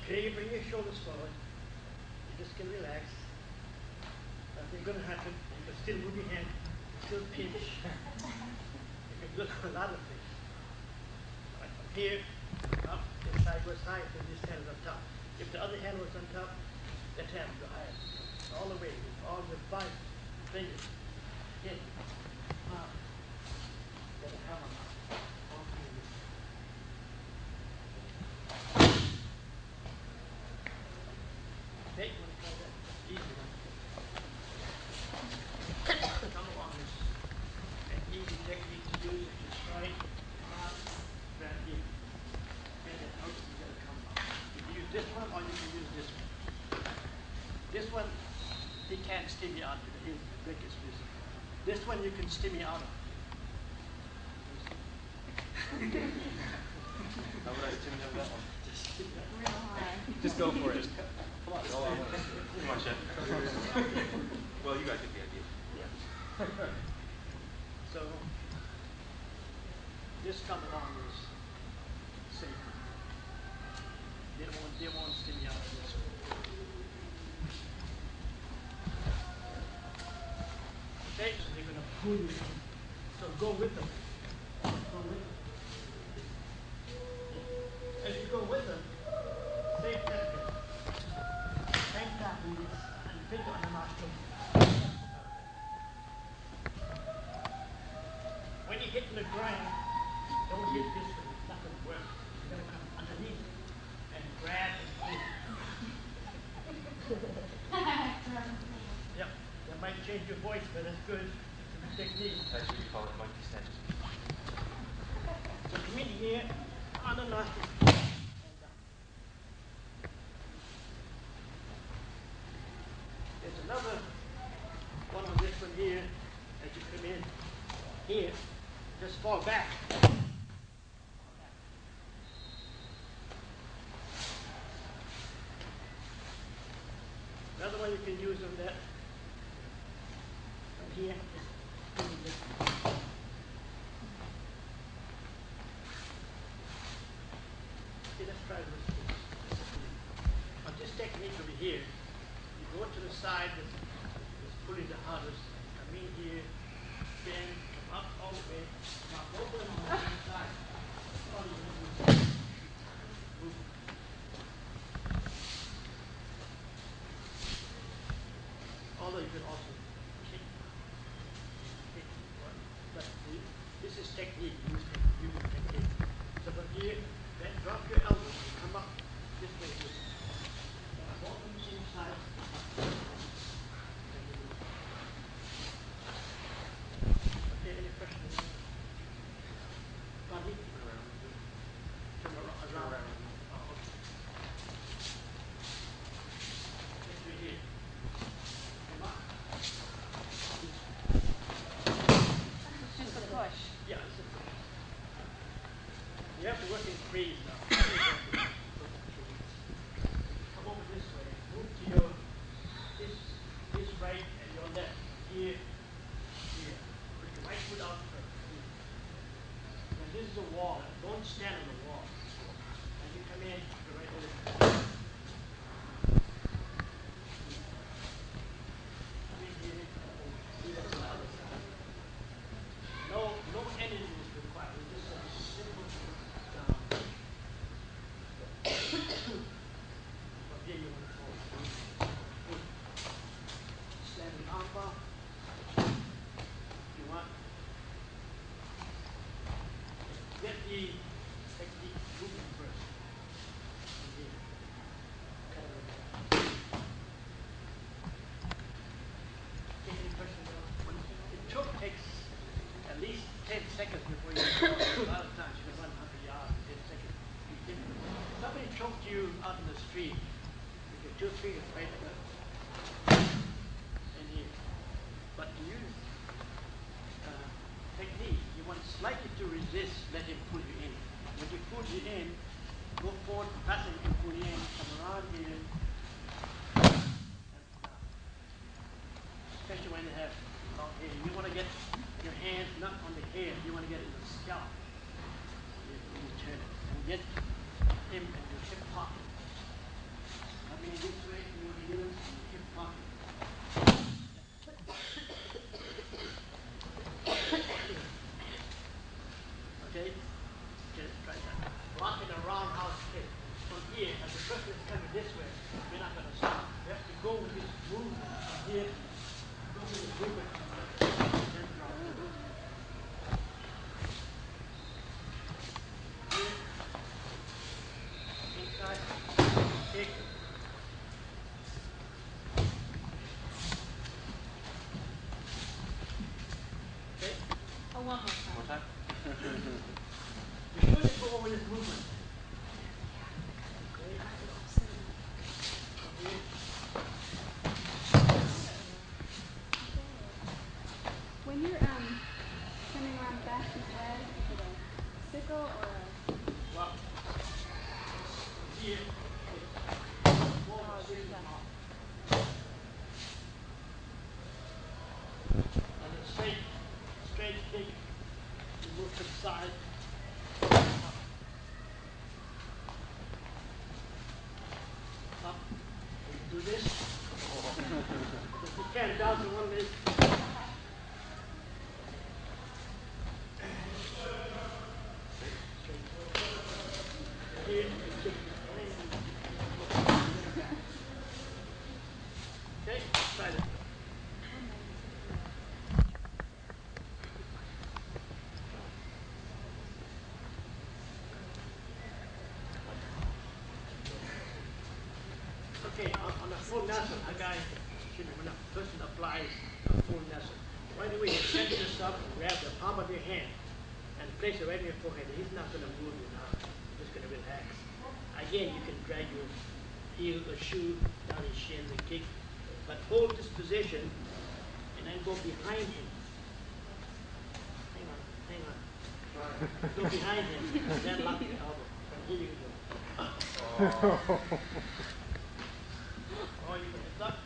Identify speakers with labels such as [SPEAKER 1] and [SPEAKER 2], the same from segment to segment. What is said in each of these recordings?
[SPEAKER 1] Okay, bring your shoulders forward. You just can relax. Nothing's going to happen. You can still move your hand, still pinch. You can do a lot of things. Right, from here, up, this side goes high, so this hand is on top. If the other hand was on top, that hand would go higher. All the way, with all the 5 fingers. Hit, up, get a hammer now. All fingers. Okay, you want to try that? Easy one. Come along, this an easy technique to use if you try hard, grab in. And then out, you gotta come up. You can use this one or you can use this one. This one, he can't stim you out of it. His leg is missing. This one you can stim you out of.
[SPEAKER 2] How would I stim you out of that one?
[SPEAKER 1] Just stim you out.
[SPEAKER 3] Real high.
[SPEAKER 2] Just go for it.
[SPEAKER 1] Come on.
[SPEAKER 2] All I want to see. Come on, Chef. Well, you guys get the idea.
[SPEAKER 1] Yeah. So, this come along is safe. They won't stim you out of this one. Okay, so they're going to pull you in. So go with them. Go with them. As you go with them, same template. Same tap and this, and finger on the nostril. When you hit the ground, don't hit this way. It's not going to work. You're going to come underneath and grab and pull. Yep, that might change your voice, but that's good. It's a good technique.
[SPEAKER 2] Actually, we call it monkey snatches.
[SPEAKER 1] So come in here, on the nostril, and down. There's another one on this one here. As you come in here, just fall back. Another one you can use on that. From here, just pull this. Okay, let's try this. On this technique over here, you go to the side that's pulling the hardest. Come in here, bend, come up all the way. Now both of them on the same side. All you want to do is move. Although you can also kick. Kick. But this is technique, using technique. So from here, then drop your elbows and come up this way. Both on the same side. Okay, any questions? Pardon me? Turn around. Oh, okay. This way here. Come up.
[SPEAKER 3] It's just a push.
[SPEAKER 1] Yeah, it's a push. You have to work in threes now. Come over this way. Move to your this right and your left. Here, here. Put your right foot out first. Here. Now this is a wall. Don't stand on the wall. As you come in, the right foot. Come in here. See, that's the other side. No energy is required. It's just a simple down. From here you want to fall. Standing arm bar. You want get the technique moving first. From here. Any questions? The choke takes at least 10 seconds before you go. A lot of times you can run 100 yards in 10 seconds. If somebody choked you out in the street, you get 2 fingers right in here. But to use technique, you want slightly to resist, let him pull you in. When he pulls you in, go forward, faster you can pull you in, come around here, and down. Especially when you have long hair. You want to get your hand not on the hair, you want to get it in the scalp. You turn it and get him in your hip pocket. position mark. And a straight kick. You move to the side. Up. You do this. If you can, down to one leg. Here, you kick. Okay, try that. Okay, on a full Nelson, a guy, when a person applies a full Nelson, right away you center yourself and grab the palm of your hand and place it right in your forehead. He's not going to move you now. You're just going to relax. Again, you can drag your heel or shoe down his shins and kick, but hold this position and then go behind him. Hang on. Go behind him and then lock your elbow. From here you go. Or you can duck,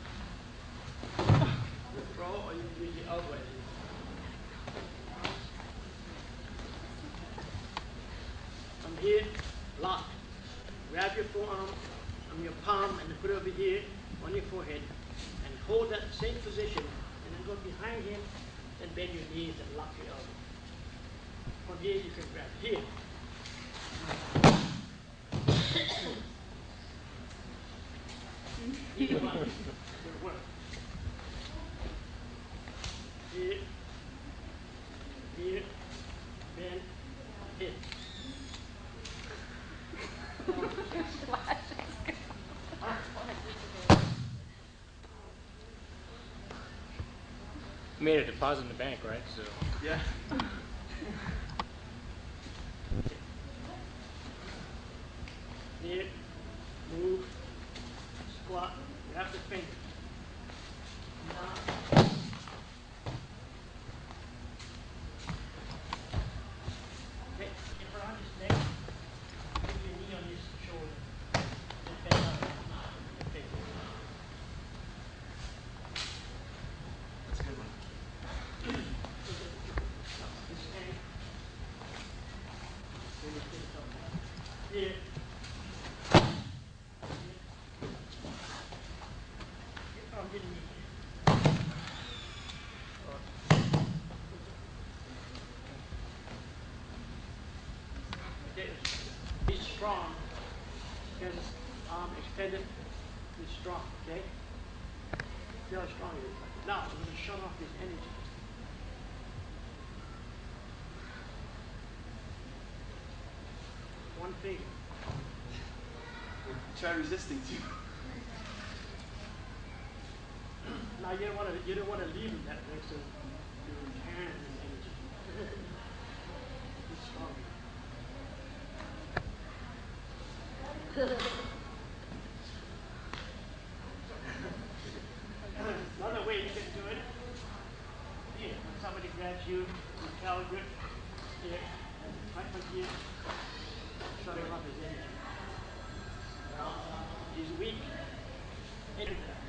[SPEAKER 1] throw, or you can use the elbow as you. From here, lock. Grab your forearm on your palm and put it over here on your forehead and hold that same position and then go behind him and bend your knees and lock your elbow. From here you can grab here. Either one will work. Here, bend, hit.
[SPEAKER 4] Made a deposit in the bank, right? So
[SPEAKER 2] Yeah.
[SPEAKER 1] Here, move, squat, grab the finger. Down. Okay, keep around his neck. Put your knee on his shoulder. Just bend down. Okay.
[SPEAKER 2] That's a good one.
[SPEAKER 1] This hand. Really good stuff. Here. Get on your knee. Okay. Be strong. Get his arm extended. Be strong, okay? See how strong he is. Now, I'm going to shut off his energy. One finger.
[SPEAKER 2] Try resisting too.
[SPEAKER 1] Now you don't want to leave him that way, so you return his energy. He's strong. Another way you can do it. Here, when somebody grabs you, you cow grip. Here, right from here, shutting off his energy. Now, he's weak.